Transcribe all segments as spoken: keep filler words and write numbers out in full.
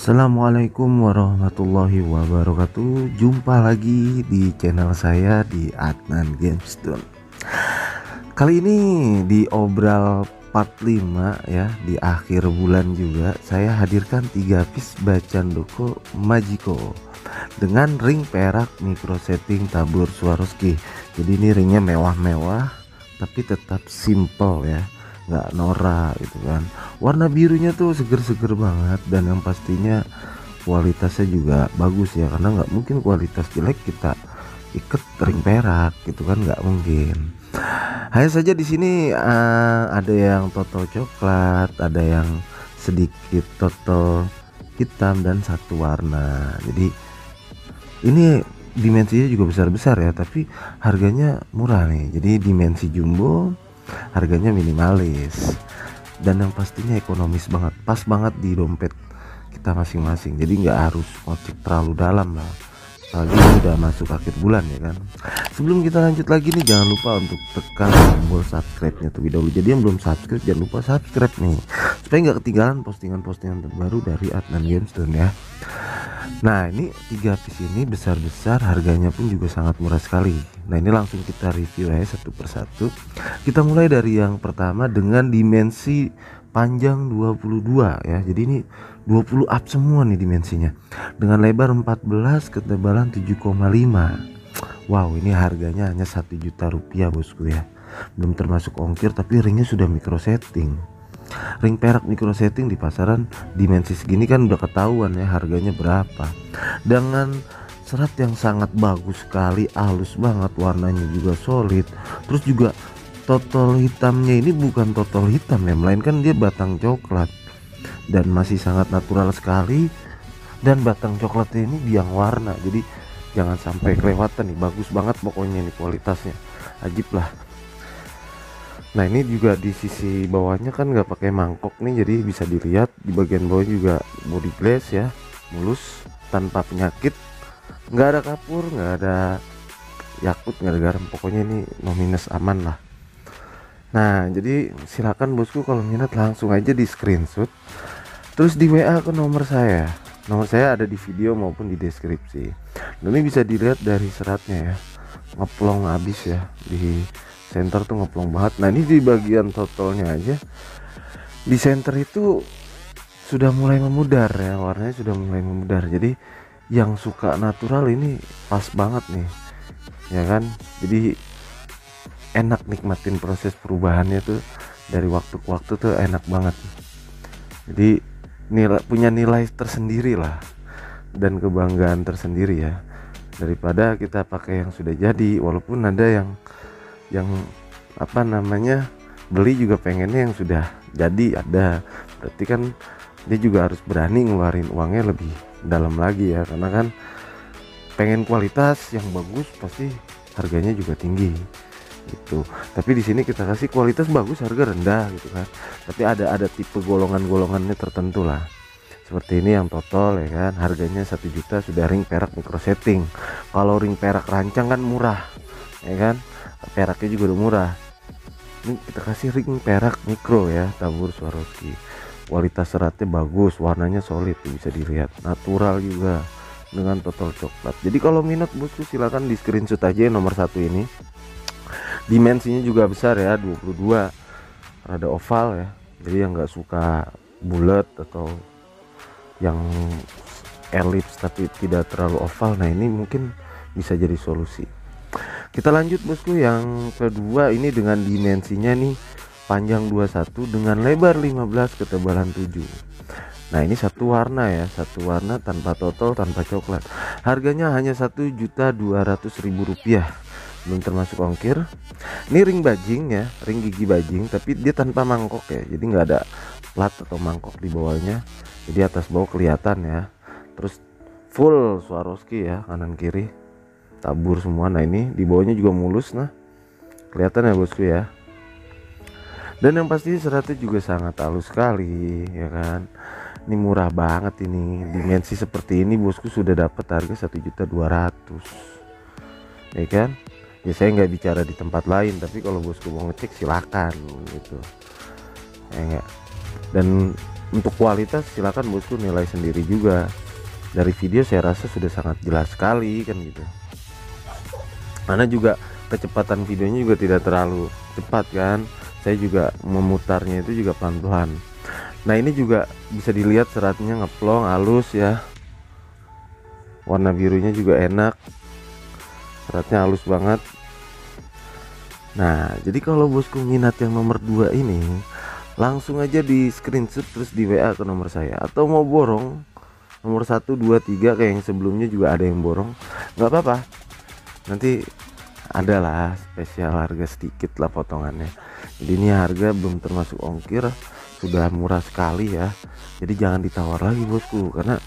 Assalamualaikum warahmatullahi wabarakatuh. Jumpa lagi di channel saya di Adnan Gamestone. Kali ini di obral part lima ya, di akhir bulan juga saya hadirkan tiga piece Bacan Doko Majiko dengan ring perak micro setting tabur Swarovski. Jadi ini ringnya mewah-mewah tapi tetap simple ya, nggak norak gitu kan. Warna birunya tuh seger-seger banget, dan yang pastinya kualitasnya juga bagus ya, karena nggak mungkin kualitas jelek kita iket ring perak gitu kan, nggak mungkin. Hanya saja di sini uh, ada yang total coklat, ada yang sedikit total hitam dan satu warna. Jadi ini dimensinya juga besar-besar ya, tapi harganya murah nih. Jadi dimensi jumbo, harganya minimalis, dan yang pastinya ekonomis banget, pas banget di dompet kita masing-masing. Jadi nggak harus ngocek terlalu dalam lah, apalagi udah masuk akhir bulan ya kan. Sebelum kita lanjut lagi nih, jangan lupa untuk tekan tombol subscribe-nya terlebih dahulu. Jadi yang belum subscribe jangan lupa subscribe nih, supaya nggak ketinggalan postingan-postingan terbaru dari Adnan Gamestone ya. Nah, ini tiga piece ini besar-besar, harganya pun juga sangat murah sekali. Nah, ini langsung kita review ya satu persatu. Kita mulai dari yang pertama dengan dimensi panjang dua puluh dua ya. Jadi ini dua puluh up semua nih dimensinya, dengan lebar empat belas, ketebalan tujuh koma lima. Wow, ini harganya hanya satu juta rupiah bosku ya. Belum termasuk ongkir, tapi ringnya sudah micro setting. Ring perak micro setting di pasaran dimensi segini kan udah ketahuan ya harganya berapa. Dengan serat yang sangat bagus sekali, halus banget, warnanya juga solid. Terus juga total hitamnya ini bukan total hitam ya, melainkan dia batang coklat, dan masih sangat natural sekali. Dan batang coklatnya ini biang warna, jadi jangan sampai kelewatan nih. Bagus banget pokoknya ini kualitasnya, ajib lah. Nah, ini juga di sisi bawahnya kan nggak pakai mangkok nih, jadi bisa dilihat di bagian bawah juga body glass ya, mulus tanpa penyakit, nggak ada kapur, nggak ada yakut, nggak ada garam, pokoknya ini no minus, aman lah. Nah, jadi silakan bosku kalau minat langsung aja di screenshot, terus di W A ke nomor saya. Nomor saya ada di video maupun di deskripsi. Dan ini bisa dilihat dari seratnya ya, ngeplong habis ya, di center tuh ngeplong banget. Nah, ini di bagian totalnya aja di center itu sudah mulai memudar ya, warnanya sudah mulai memudar. Jadi yang suka natural ini pas banget nih ya kan. Jadi enak nikmatin proses perubahannya tuh, dari waktu ke waktu tuh enak banget. Jadi nilai, punya nilai tersendiri lah dan kebanggaan tersendiri ya, daripada kita pakai yang sudah jadi. Walaupun ada yang yang apa namanya beli juga pengennya yang sudah jadi ada, berarti kan dia juga harus berani ngeluarin uangnya lebih dalam lagi ya, karena kan pengen kualitas yang bagus pasti harganya juga tinggi gitu. Tapi di sini kita kasih kualitas bagus harga rendah gitu kan, tapi ada ada tipe golongan-golongannya tertentu lah, seperti ini yang total ya kan, harganya satu juta, sudah ring perak micro setting. Kalau ring perak rancang kan murah ya kan, peraknya juga udah murah. Ini kita kasih ring perak mikro ya, tabur Swarovski. Kualitas seratnya bagus, warnanya solid tuh, bisa dilihat, natural juga dengan total coklat. Jadi kalau minat bosku silakan di screenshot aja nomor satu ini. Dimensinya juga besar ya, dua puluh dua, rada oval ya. Jadi yang nggak suka bulat atau yang elips tapi tidak terlalu oval, nah ini mungkin bisa jadi solusi. Kita lanjut bosku yang kedua, ini dengan dimensinya nih panjang dua puluh satu dengan lebar lima belas, ketebalan tujuh. Nah, ini satu warna ya, satu warna tanpa total, tanpa coklat. Harganya hanya satu juta dua ratus ribu rupiah, belum termasuk ongkir. Ini ring bajing ya, ring gigi bajing, tapi dia tanpa mangkok ya, jadi nggak ada plat atau mangkok di bawahnya, jadi atas bawah kelihatan ya. Terus full Swarovski ya, kanan kiri tabur semua. Nah, ini di bawahnya juga mulus, nah kelihatan ya bosku ya. Dan yang pasti seratnya juga sangat halus sekali ya kan. Ini murah banget, ini dimensi seperti ini bosku sudah dapat harga satu juta dua ratus ya kan. Ya saya nggak bicara di tempat lain, tapi kalau bosku mau ngecek silakan gitu ya enggak. Dan untuk kualitas silakan bosku nilai sendiri juga. Dari video saya rasa sudah sangat jelas sekali kan gitu. Karena juga kecepatan videonya juga tidak terlalu cepat kan. Saya juga memutarnya itu juga pelan-pelan. Nah ini juga bisa dilihat seratnya ngeplong halus ya. Warna birunya juga enak, seratnya halus banget. Nah jadi kalau bosku minat yang nomor dua ini, langsung aja di screenshot terus di W A ke nomor saya. Atau mau borong nomor satu, dua, tiga kayak yang sebelumnya juga ada yang borong, nggak apa-apa, nanti adalah spesial harga sedikit lah potongannya. Jadi ini harga belum termasuk ongkir, sudah murah sekali ya. Jadi jangan ditawar lagi bosku, karena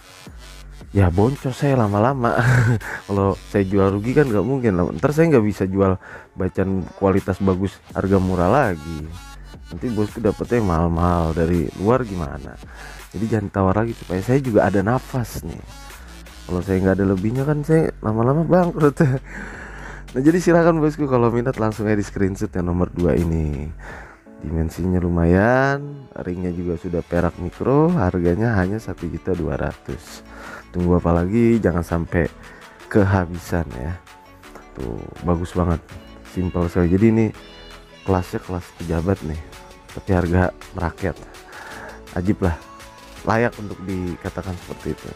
ya boncos saya lama-lama. Kalau saya jual rugi kan nggak mungkin lah, ntar saya nggak bisa jual bacaan kualitas bagus harga murah lagi, nanti bosku dapetnya yang mahal-mahal dari luar gimana. Jadi jangan tawar lagi supaya saya juga ada nafas nih. Kalau saya nggak ada lebihnya kan saya lama-lama bangkrut. Nah jadi silakan bosku kalau minat langsung aja di screenshot yang nomor dua ini. Dimensinya lumayan, ringnya juga sudah perak mikro, harganya hanya satu juta dua ratus ribu. Tunggu apa lagi, jangan sampai kehabisan ya. Tuh bagus banget, simpel sekali. Jadi ini kelasnya kelas pejabat nih, tapi harga merakyat, ajib lah, layak untuk dikatakan seperti itu.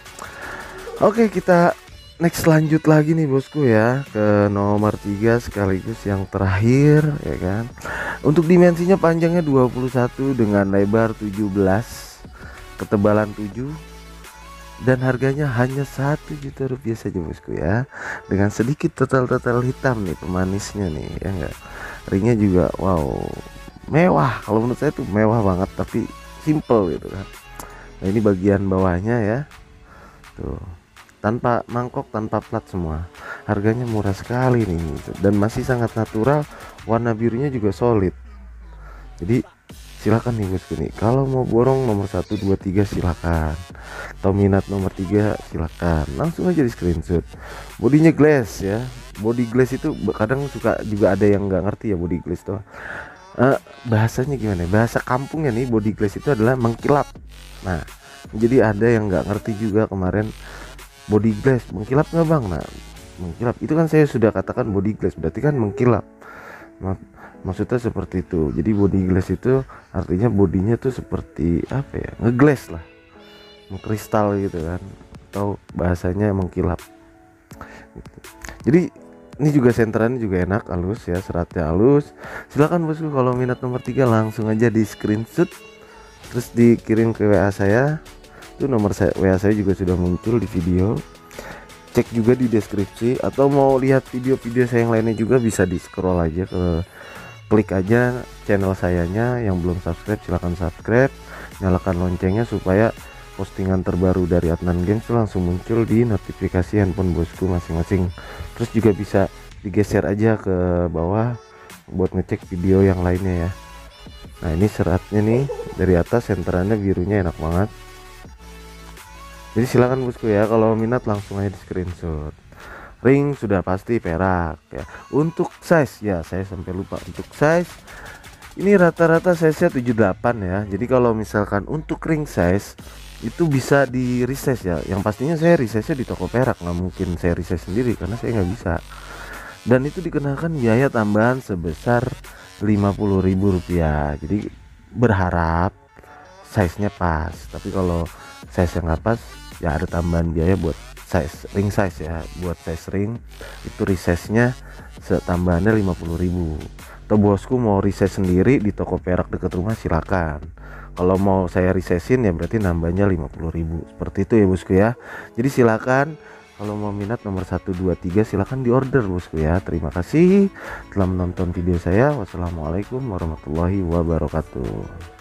Oke kita next lanjut lagi nih bosku ya, ke nomor tiga sekaligus yang terakhir ya kan. Untuk dimensinya panjangnya dua puluh satu dengan lebar tujuh belas, ketebalan tujuh, dan harganya hanya satu juta rupiah saja bosku ya, dengan sedikit total-total hitam nih pemanisnya nih ya enggak. Ringnya juga wow mewah, kalau menurut saya tuh mewah banget tapi simple gitu kan. Nah ini bagian bawahnya ya, tuh tanpa mangkok, tanpa plat semua. Harganya murah sekali nih gitu. Dan masih sangat natural, warna birunya juga solid. Jadi silakan nih bosku nih, kalau mau borong nomor satu, dua, tiga silakan, atau minat nomor tiga silakan, langsung aja di screenshot. Bodinya glass ya, body glass itu kadang suka juga ada yang nggak ngerti ya body glass tuh. Uh, bahasanya gimana? Bahasa kampungnya nih body glass itu adalah mengkilap. Nah jadi ada yang nggak ngerti juga kemarin, body glass mengkilap nggak bang? Nah mengkilap itu kan saya sudah katakan body glass berarti kan mengkilap. Maksudnya seperti itu. Jadi body glass itu artinya bodinya tuh seperti apa ya, ngeglass lah, mengkristal gitu kan, atau bahasanya mengkilap gitu. Jadi ini juga senterannya juga enak, halus ya, seratnya halus. Silakan bosku kalau minat nomor tiga langsung aja di screenshot terus dikirim ke W A saya. Itu nomor saya, W A saya juga sudah muncul di video. Cek juga di deskripsi, atau mau lihat video-video saya yang lainnya juga bisa di scroll aja ke, klik aja channel sayanya. Yang belum subscribe silahkan subscribe, nyalakan loncengnya supaya postingan terbaru dari Adnan Games itu langsung muncul di notifikasi handphone bosku masing-masing. Terus juga bisa digeser aja ke bawah buat ngecek video yang lainnya ya. Nah ini seratnya nih dari atas, senterannya birunya enak banget. Jadi silakan bosku ya kalau minat langsung aja di screenshot. Ring sudah pasti perak ya. Untuk size ya saya sampai lupa, untuk size ini rata-rata size-nya tujuh puluh delapan ya. Jadi kalau misalkan untuk ring size itu bisa di resize ya. Yang pastinya saya resize-nya di toko perak, nggak mungkin saya resize sendiri karena saya nggak bisa. Dan itu dikenakan biaya tambahan sebesar lima puluh ribu rupiah. Jadi berharap size-nya pas. Tapi kalau size yang nggak pas ya ada tambahan biaya buat size ring size ya. Buat size ring itu resize-nya tambahannya lima puluh ribu. Atau bosku mau resize sendiri di toko perak dekat rumah silakan. Kalau mau saya resizein ya berarti nambahnya lima puluh ribu. Seperti itu ya bosku ya. Jadi silakan kalau mau minat nomor satu, dua, tiga silakan di order bosku ya. Terima kasih telah menonton video saya. Wassalamualaikum warahmatullahi wabarakatuh.